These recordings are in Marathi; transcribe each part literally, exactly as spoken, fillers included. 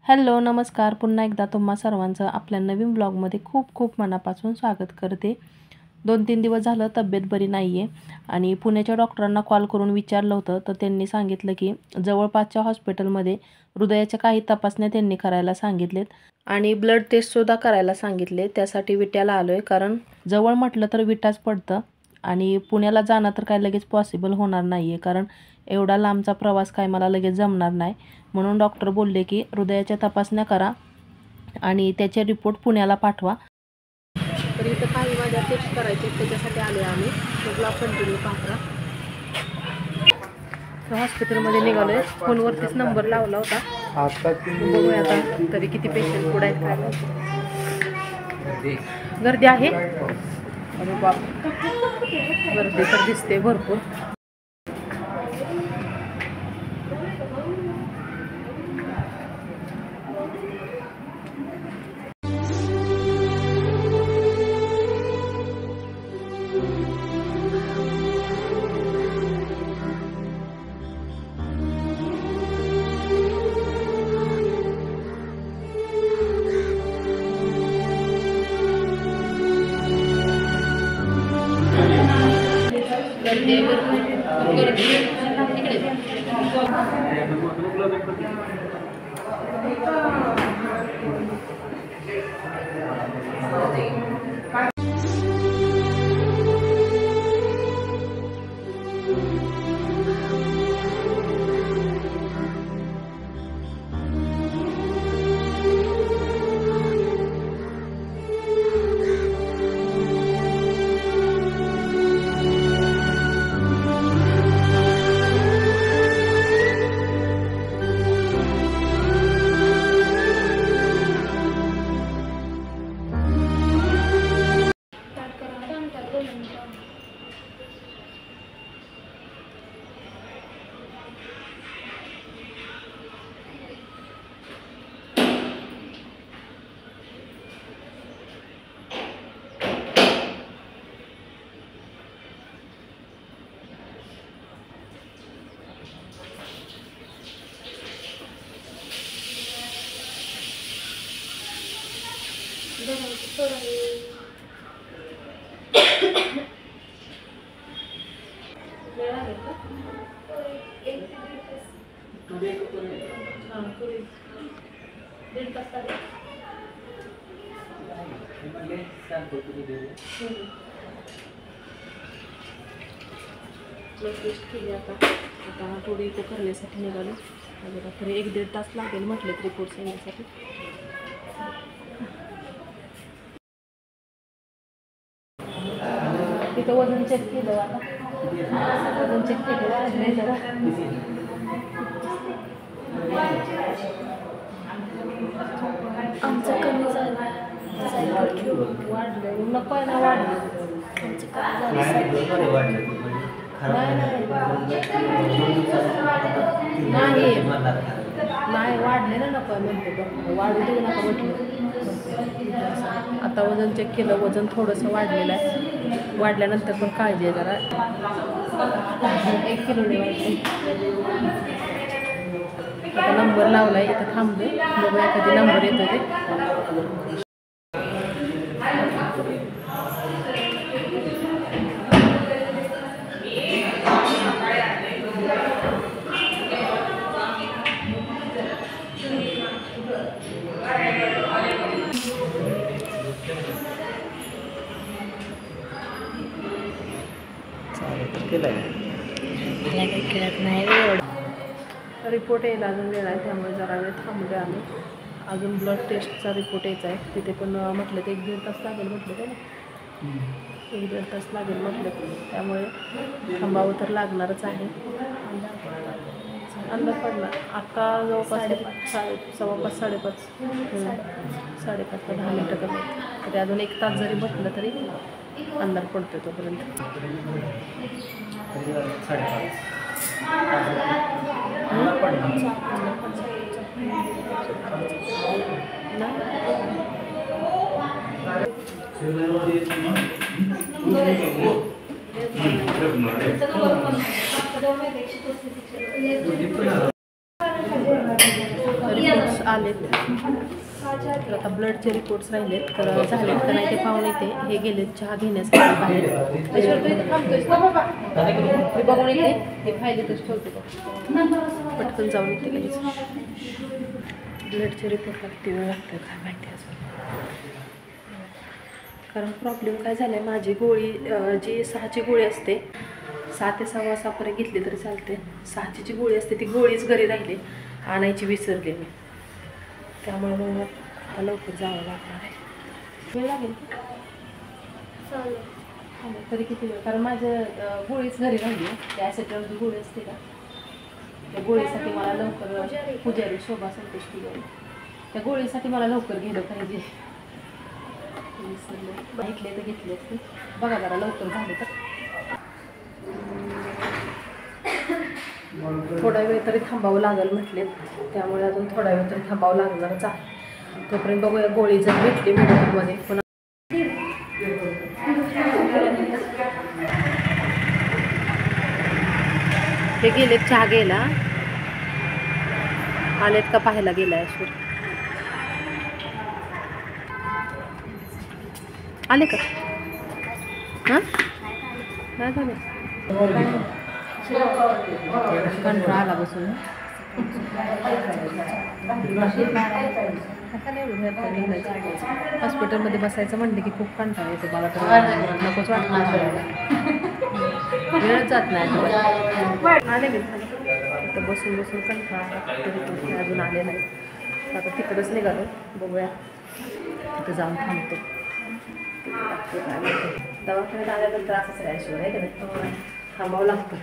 हॅलो नमस्कार, पुन्हा एकदा तुम्हा सर्वांचं आपल्या नवीन ब्लॉगमध्ये खूप खूप मनापासून स्वागत करते। दोन तीन दिवस झालं तब्येत बरी नाही आहे आणि पुण्याच्या डॉक्टरांना कॉल करून विचारलं होतं, तर त्यांनी सांगितलं की जवळपासच्या हॉस्पिटलमध्ये हृदयाच्या काही तपासण्या त्यांनी करायला सांगितलेत आणि ब्लड टेस्टसुद्धा करायला सांगितले। त्यासाठी विट्याला आलो आहे, कारण जवळ म्हटलं तर विटाच पडतं आणि पुण्याला जाणं तर काय लगेच पॉसिबल होणार नाही आहे, कारण एवढा लांबचा प्रवास काय मला लगेच जमणार नाही। म्हणून डॉक्टर बोलले की हृदयाच्या तपासण्या करा आणि त्याचे रिपोर्ट पुण्याला पाठवा। तर इथं काही माझ्या टेस्ट करायचे त्याच्यासाठी आले आम्ही, ब्लॉग कंटिन्यू पाहता। तर हॉस्पिटलमध्ये निघालोय, फोनवरतीच नंबर लावला होता, बघूया आता तरी किती पेशंट पुढे आहेत काय माहिती। गर्दी आहे, अरे बाप, गर्दी तर दिसते भरपूर। टेस्ट केली आता आता थोडी इको करण्यासाठी निघालो, बघा तरी एक दीड तास लागेल म्हटले रिपोर्ट्स येण्यासाठी। तिथं वजन चेक केलं, आता वजन चेक केलं नाही जरा आमचं कमी झालं, वाढलं नको आहे ना, वाढलं आमचं कमी झालं नाही नाही वाढले ना, नको म्हणते डॉक्टर, वाढू देऊ नका म्हटलं। आता वजन चेक केलं, वजन थोडंसं वाढलेलं आहे, वाढल्यानंतर पण काळजी आहे जरा, एक किलोने वाढले। आता नंबर लावला आहे, इथं थांबले, बघूया कधी नंबर येतो ते। खेळत नाही, रिपोर्ट यायला अजून वेळ आहे, त्यामुळे जरा वेळ थांबलो आम्ही। अजून ब्लड टेस्टचा रिपोर्ट यायचा आहे, तिथे पण म्हटलं तर एक दीड तास लागेल म्हटलं ते ना, एक दीड तास लागेल म्हटलं, त्यामुळे थांबावं तर लागणारच आहे। अंदाज पडला आता जवळपास साडे सव्वा पाच साडेपाच साडेपाच ते दहा मिनटं कमी, तरी अजून एक तास जरी म्हटलं तरी अंदाज पडतो तोपर्यंत। आलेत. तर आता ब्लडचे रिपोर्ट्स राहिलेत, तर झालेत का नाही ते पाहून येते. हे गेलेत चहा घेण्यासाठी बाहेर. मी बघून येते, हे फायदेतच ठेवते बघ, पटकन जाऊन येते लगेच. ब्लडचे रिपोर्टला किती वेळ लागतो काय माहिती अजून. कारण प्रॉब्लेम काय झाला आहे, माझी गोळी जी सहाची गोळी असते, सहा ते सहा वाजतापर्यंत घेतली तरी चालते. सहाची जी गोळी असते ती गोळीच घरी राहिली, आणायची विसरले मी. त्यामुळे मग आता लवकर जावं लागणार आहे. वेळ लागेल तरी किती वेळ, कारण माझं गोळीच घरी राहिली. त्या ॲसेटची गोळी असते का, त्या गोळीसाठी मला लवकर, पुजारी शोभा संतोष पुजारी, त्या गोळीसाठी मला लवकर गेलं पाहिजे. विसरले, घेतले तर घेतले असते. बघा जरा लवकर झाले तर. थोडा वेळ तरी थांबावं लागेल म्हटले, त्यामुळे अजून थोडा वेळ तरी थांबावं लागणारच आहे. तोपर्यंत बघूया गोळी जर भेटली मेडिकलमध्ये. पुन्हा ते गेलेत चहा घ्यायला, आलेत का पाहायला गेला ऐश्वर. आले का? हां नाही झाले. कंटाळा आला बसून. हॉस्पिटलमध्ये बसायचं म्हणलं की खूप कंटाळा येतो मला तर. नकोच वाटतं, वेळच जात नाही. आले मी तर बसून बसून कंटाळा, तरी अजून आले नाही. आता तिकडंच निघालो, बघूया तिथं जाऊन थांबतो. दवाखान्यात आल्यानंतर असंच राहायचं आहे का, थांबावं लागतं.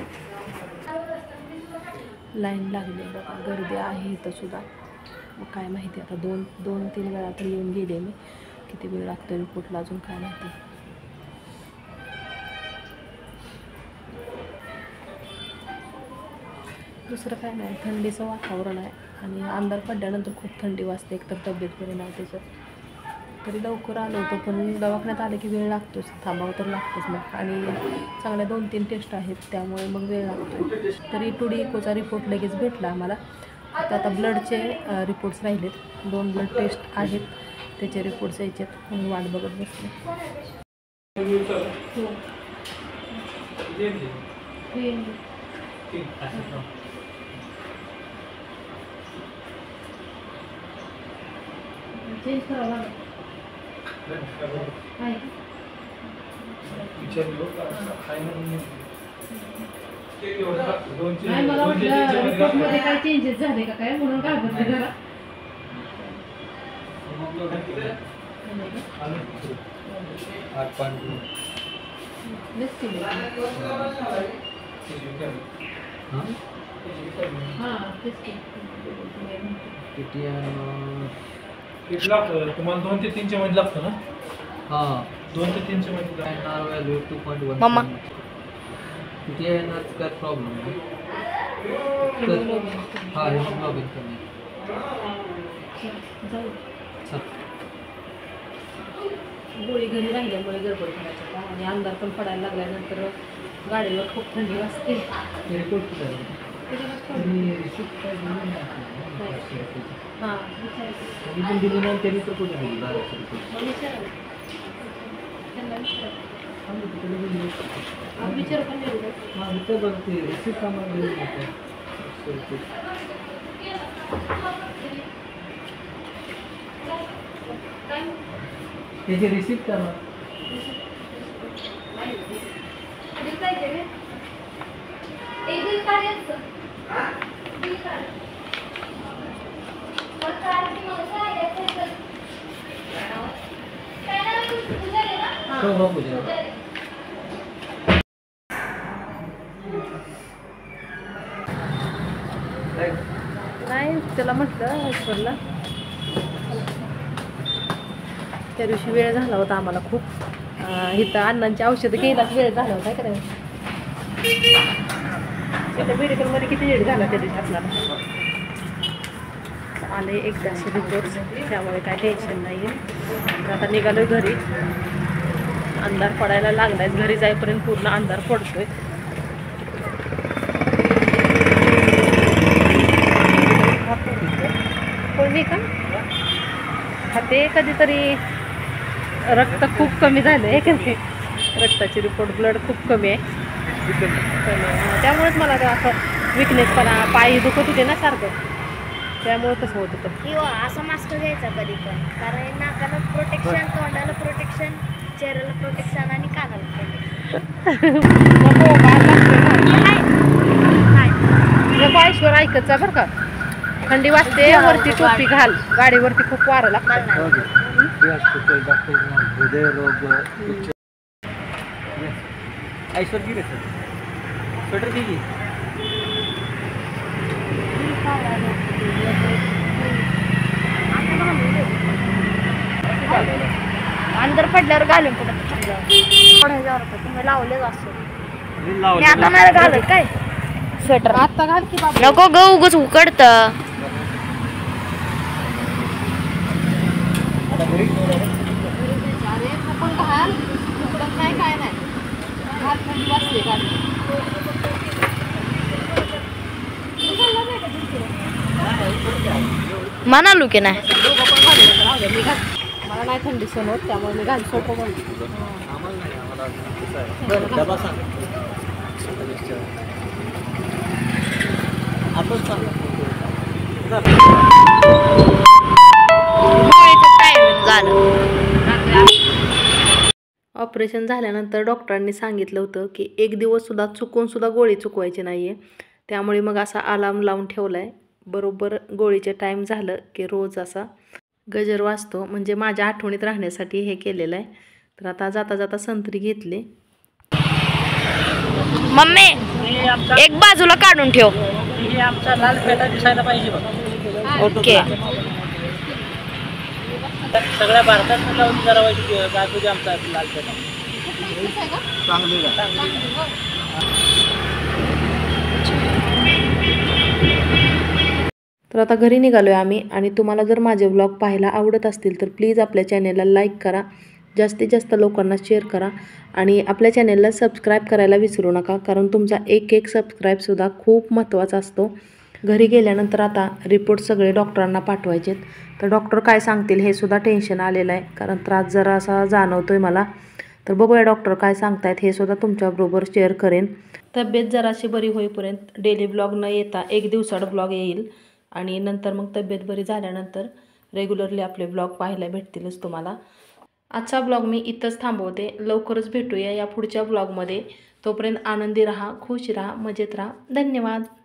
लाईन लागली बघा, गर्दी आहे इथं सुद्धा. मग काय माहिती आता, दोन दोन तीन वेळा तर येऊन गेले मी. किती वेळ लागतो रिपोर्टला अजून काय माहिती. दुसरं काय नाही, थंडीचं वातावरण आहे आणि अंधार पडल्यानंतर खूप थंडी वाजते. एकतर तब्येत बरी नाही त्याच्यात. तरी लवकर आलो होतो, पण दवाखान्यात आले की वेळ लागतोच, थांबावं तर लागतोच मग. आणि चांगल्या दोन तीन टेस्ट आहेत, त्यामुळे मग वेळ लागतो. तरी टू डी इकोचा रिपोर्ट लगेच भेटला आम्हाला. आता आता ब्लडचे रिपोर्ट्स राहिलेत, दोन ब्लड टेस्ट आहेत, त्याचे रिपोर्ट्स यायच्यात, म्हणून वाट बघत बसले. चेंज करावं लागेल. नाही मला वाटलं रिपोर्टमध्ये काय चेंजेस झाले का काय, म्हणून काय बघते जरा. तुम्हाला दोन ते तीनच्या मध्ये लागतं ना? हां, दोन ते तीनच्या मध्ये व्हॅल्यू टू पॉईंट वन. मम्मा किती आहे ना काय प्रॉब्लेम आहे? हां, हे लॉग इन करणे. गोळी घरी राहिल्यामुळे गडबड करायचं आणि अंधार पण पडायला लागल्यानंतर गाडीवर खूप थंडी वाजते. रिपोर्ट कुठे आहे? हां मी पण दिली नाही, त्यांनी तर कुठे दिली बाराशे रुपये. विचार पण हां, विचार बघते रिसिप्ट आम्हाला देऊन देतो. त्याची रिसिप्ट करा. हो हो पूजा. नाही त्याला म्हटलं ईश्वरला, त्या दिवशी वेळ झाला होता आम्हाला खूप. इथं अण्णांची औषधं घ्यायलाच वेळ झाला होता का नाही. इथं मेडिकलमध्ये किती वेळ झाला त्या दिवशी आपल्याला. आले एकदाचे रिपोर्ट्स, त्यामुळे काय टेन्शन नाही आहे. आता निघालो घरी, अंधार पडायला लागलाय. घरी जाईपर्यंत पूर्ण अंधार पडतोय. का खाते कधीतरी रक्त खूप कमी झालं आहे का नाही रक्ताची रिपोर्ट ब्लड खूप कमी आहे पण त्यामुळेच मला तर असं विकनेसपणा पाय दुखत होते ना सारखं त्यामुळे तसं होत होतं किंवा असा मास्क घ्यायचा कधी पण कारण नाकाला प्रोटेक्शन तोंडाला प्रोटेक्शन चेहऱ्याला प्रोटेक्शन आणि कानाला प्रोटेक्शन नको बाहेर लागतोय काय नको ऐश्वर ऐकत जा बरं का थंडी वाजते वरती टोपी घाल गाडीवरती खूप वारं लागतं हृदयरोग ऐश्वर गिरे सर स्वेटर घे अंदर पडल्यावर घालून कुठं तुम्ही लावलेच असतो मी आता नाही घालत काय स्वेटर आता घाल की बाबा नको ग उगच उकडत अरे आपण घाल उकडत नाही काय नाही घाल थंडी वाजते घाल म्हणालो की नाही मला नाही थंडी सण होत त्यामुळे मी घाल सोपं म्हणतो डबा सांग आपण सांग झालं ऑपरेशन झाल्यानंतर डॉक्टरांनी सांगितलं होतं की एक दिवससुद्धा चुकूनसुद्धा गोळी चुकवायची नाही आहे त्यामुळे मग असा अलार्म लावून ठेवला आहे बरोबर गोळीचे टाईम झालं की रोज असा गजर वाजतो म्हणजे माझ्या आठवणीत राहण्यासाठी हे केलेलं आहे तर आता जाता जाता संत्री घेतली मम्मी एक बाजूला काढून ठेव हे आमचा लाल पेटा दिसायला पाहिजे बघ ओके सगळ्या भारतात लावून जरा गाजू दे आमचा लाल पेटा चांगली तर आता घरी निघालो आहे आम्ही आणि तुम्हाला जर माझे व्लॉग पाहायला आवडत असतील तर प्लीज आपल्या चॅनेलला लाईक करा जास्तीत जास्त लोकांना शेअर करा आणि आपल्या चॅनेलला सबस्क्राईब करायला विसरू नका कारण तुमचा एक एक सबस्क्राईबसुद्धा खूप महत्त्वाचा असतो घरी गेल्यानंतर आता रिपोर्ट सगळे डॉक्टरांना पाठवायचेत तर डॉक्टर काय सांगतील हे सुद्धा टेन्शन आलेलं आहे कारण त्रास जरा असा जाणवतो आहे मला तर बघूया डॉक्टर काय सांगतायत हे सुद्धा तुमच्याबरोबर शेअर करेन तब्येत जराशी बरी होईपर्यंत डेली ब्लॉग न येता एक दिवसाड ब्लॉग येईल आणि नंतर मग तब्येत बरी झाल्यानंतर रेग्युलरली आपले ब्लॉग पाहायला भेटतीलच तुम्हाला आजचा ब्लॉग मी इथंच थांबवते लवकरच भेटूया या पुढच्या ब्लॉगमध्ये तोपर्यंत आनंदी राहा खुश राहा मजेत राहा धन्यवाद